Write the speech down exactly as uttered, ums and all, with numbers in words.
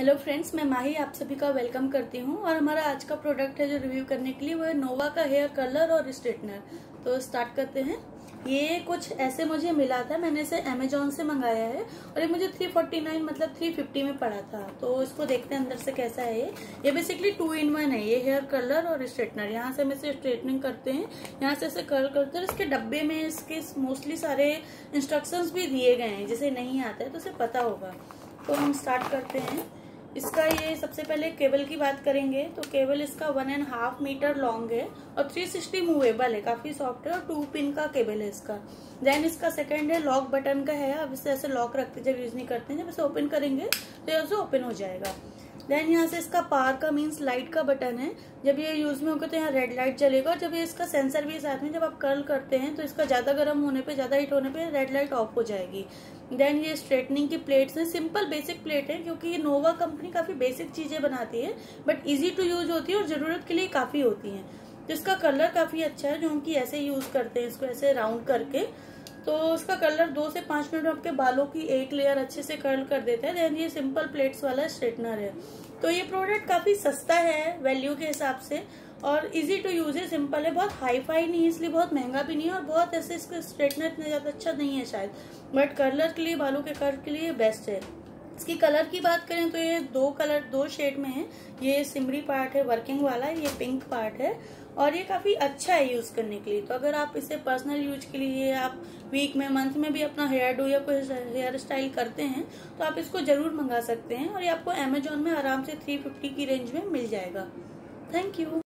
Hello friends, मैं माही आप सभी का वेलकम करती हूँ। और हमारा आज का प्रोडक्ट है जो रिव्यू करने के लिए वो है नोवा का हेयर कलर और स्ट्रेटनर। तो स्टार्ट करते हैं। ये कुछ ऐसे मुझे मिला था, मैंने इसे अमेजोन से मंगाया है और ये मुझे तीन सौ उनचास मतलब तीन सौ पचास में पड़ा था। तो इसको देखते हैं अंदर से कैसा है। ये ये बेसिकली टू इन वन है, ये हेयर कलर और स्ट्रेटनर। यहाँ से हम इसे स्ट्रेटनिंग करते हैं, यहाँ से इसे कर्ल करते हैं। इसके डब्बे में इसके मोस्टली सारे इंस्ट्रक्शंस भी दिए गए हैं, जिसे नहीं आता है तो उसे पता होगा। तो हम स्टार्ट करते हैं। इसका ये सबसे पहले केबल की बात करेंगे तो केबल इसका one and half metre long है और थ्री सिक्सटी मूवेबल है, काफी सॉफ्ट है और टू पिन का केबल है इसका। देन इसका सेकंड है लॉक बटन का है। अब इसे ऐसे लॉक रखते जब यूज नहीं करते हैं, जब इसे ओपन करेंगे तो ये ओपन हो जाएगा। देन यहाँ से इसका पावर का मीन्स लाइट का बटन है। जब ये यूज में होगा तो यहाँ रेड लाइट चलेगा और जब ये इसका सेंसर भी साथ में, जब आप कर्ल करते हैं तो इसका ज्यादा गर्म होने पे, ज्यादा हीट होने पे रेड लाइट ऑफ हो जाएगी। देन ये स्ट्रेटनिंग की प्लेट्स है, सिंपल बेसिक प्लेट है क्योंकि ये नोवा कंपनी काफी बेसिक चीजें बनाती है बट इजी टू यूज होती है और जरूरत के लिए काफी होती है। तो इसका कलर काफी अच्छा है, जो हम की ऐसे यूज करते हैं इसको ऐसे राउंड करके। तो इसका कलर दो से पांच मिनट में आपके बालों की एक लेयर अच्छे से कर्ल कर देता है। देन ये सिंपल प्लेट्स वाला स्ट्रेटनर है। तो ये प्रोडक्ट काफी सस्ता है वैल्यू के हिसाब से और इजी टू यूज है, सिंपल है, बहुत हाई फाई नहीं है इसलिए बहुत महंगा भी नहीं है और बहुत ऐसे इसका स्ट्रेटनर इतना ज्यादा अच्छा नहीं है शायद, बट कलर के लिए, बालों के कर्ल के लिए बेस्ट है। इसकी कलर की बात करें तो ये दो कलर दो शेड में है। ये सिमरी पार्ट है वर्किंग वाला, ये पिंक पार्ट है और ये काफी अच्छा है यूज करने के लिए। तो अगर आप इसे पर्सनल यूज के लिए, आप वीक में, मंथ में भी अपना हेयर डू या कोई हेयर स्टाइल करते हैं तो आप इसको जरूर मंगा सकते हैं और ये आपको अमेजोन में आराम से तीन सौ पचास की रेंज में मिल जाएगा। Thank you.